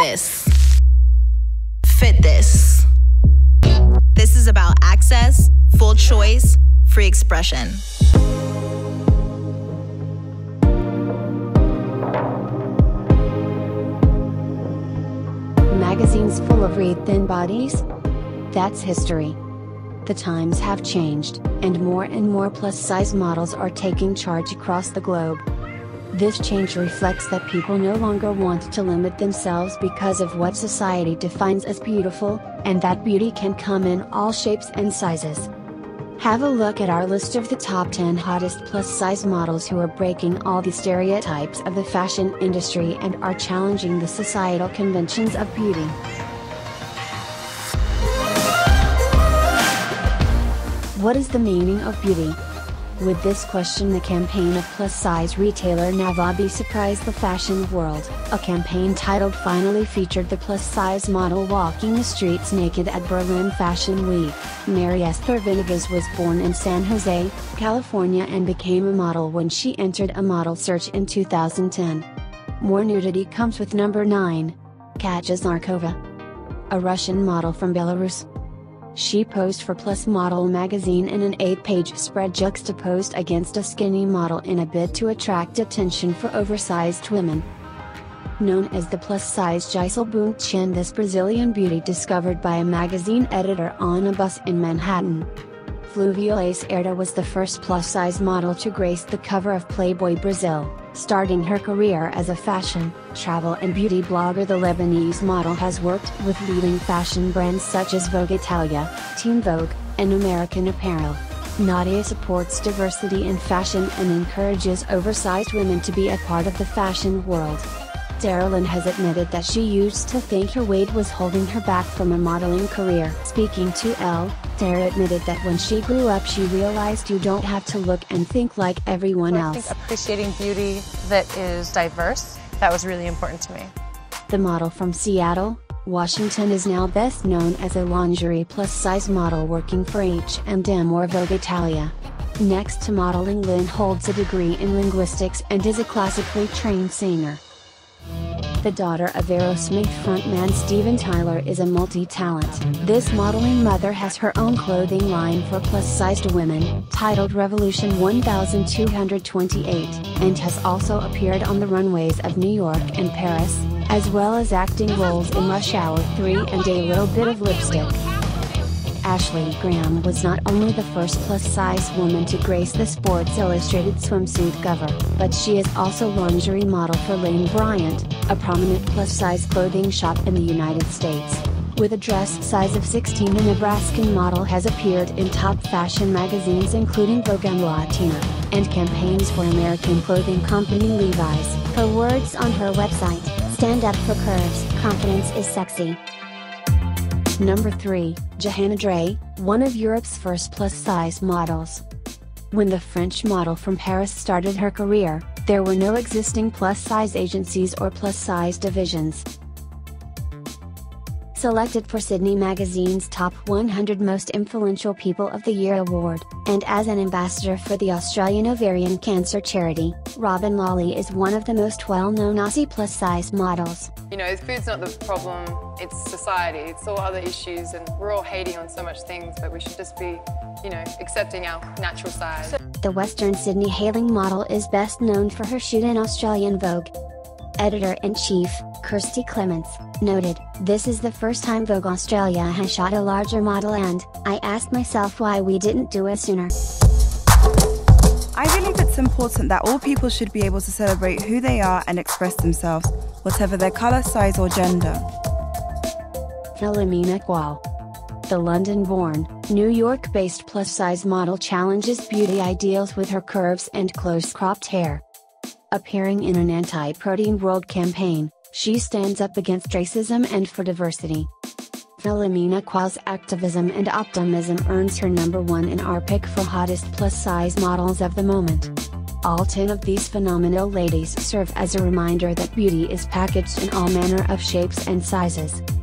this. Fit this. This is about access, full choice, free expression. Magazines full of read-thin bodies? That's history. The times have changed, and more plus-size models are taking charge across the globe. This change reflects that people no longer want to limit themselves because of what society defines as beautiful, and that beauty can come in all shapes and sizes. Have a look at our list of the top 10 hottest plus-size models who are breaking all the stereotypes of the fashion industry and are challenging the societal conventions of beauty. What is the meaning of beauty? With this question, the campaign of plus-size retailer Navabi surprised the fashion world. A campaign titled Finally featured the plus-size model walking the streets naked at Berlin Fashion Week. Mary Esther Venegas was born in San Jose, California and became a model when she entered a model search in 2010. More nudity comes with number 9. Katya Zarkova, a Russian model from Belarus. She posed for Plus Model magazine in an 8-page spread juxtaposed against a skinny model in a bid to attract attention for oversized women. Known as the plus-size Gisele Bündchen, this Brazilian beauty discovered by a magazine editor on a bus in Manhattan. Fluvia Lacerda was the first plus-size model to grace the cover of Playboy Brazil. Starting her career as a fashion, travel and beauty blogger, the Lebanese model has worked with leading fashion brands such as Vogue Italia, Teen Vogue, and American Apparel. Nadia supports diversity in fashion and encourages oversized women to be a part of the fashion world. Darylyn has admitted that she used to think her weight was holding her back from a modeling career. Speaking to Elle, Dara admitted that when she grew up she realized you don't have to look and think like everyone else. I think appreciating beauty that is diverse, that was really important to me. The model from Seattle, Washington is now best known as a lingerie plus-size model working for H&M or Vogue Italia. Next to modeling, Lynn holds a degree in linguistics and is a classically trained singer. The daughter of Aerosmith frontman Steven Tyler is a multi-talent. This modeling mother has her own clothing line for plus-sized women, titled Revolution 1228, and has also appeared on the runways of New York and Paris, as well as acting roles in Rush Hour 3 and A Little Bit of Lipstick. Ashley Graham was not only the first plus-size woman to grace the Sports Illustrated swimsuit cover, but she is also lingerie model for Lane Bryant, a prominent plus-size clothing shop in the United States. With a dress size of 16, the Nebraskan model has appeared in top fashion magazines including Vogue and Latina, and campaigns for American clothing company Levi's. Her words on her website: "Stand up for curves, confidence is sexy." Number 3, Johanna Dray, one of Europe's first plus-size models. When the French model from Paris started her career, there were no existing plus-size agencies or plus-size divisions. Selected for Sydney Magazine's Top 100 Most Influential People of the Year award, and as an ambassador for the Australian Ovarian Cancer Charity, Robin Lawley is one of the most well-known Aussie plus-size models. You know, food's not the problem, it's society, it's all other issues, and we're all hating on so much things, but we should just be, you know, accepting our natural side. The Western Sydney hailing model is best known for her shoot in Australian Vogue. Editor-in-Chief, Kirsty Clements, noted, "This is the first time Vogue Australia has shot a larger model, and I asked myself why we didn't do it sooner." I believe it's important that all people should be able to celebrate who they are and express themselves, whatever their colour, size or gender. Philomena Qual, the London-born, New York-based plus-size model, challenges beauty ideals with her curves and close-cropped hair. Appearing in an anti-protein world campaign, she stands up against racism and for diversity. Philomena Qual's activism and optimism earns her number 1 in our pick for hottest plus-size models of the moment. All 10 of these phenomenal ladies serve as a reminder that beauty is packaged in all manner of shapes and sizes.